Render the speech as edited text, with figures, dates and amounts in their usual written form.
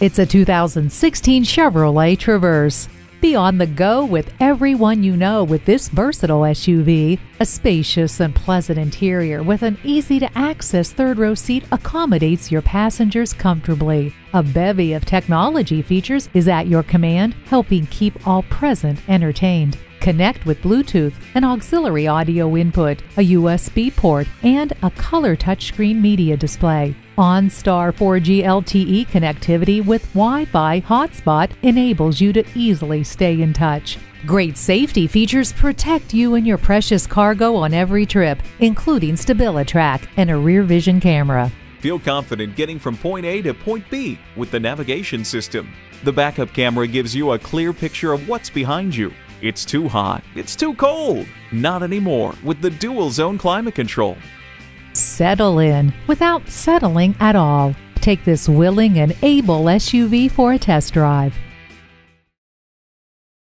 It's a 2016 Chevrolet Traverse. Be on the go with everyone you know with this versatile SUV. A spacious and pleasant interior with an easy-to-access third-row seat accommodates your passengers comfortably. A bevy of technology features is at your command, helping keep all present entertained. Connect with Bluetooth, an auxiliary audio input, a USB port, and a color touchscreen media display. OnStar 4G LTE connectivity with Wi-Fi hotspot enables you to easily stay in touch. Great safety features protect you and your precious cargo on every trip, including StabiliTrak and a rear vision camera. Feel confident getting from point A to point B with the navigation system. The backup camera gives you a clear picture of what's behind you. It's too hot, it's too cold. Not anymore with the dual zone climate control. Settle in without settling at all. Take this willing and able SUV for a test drive.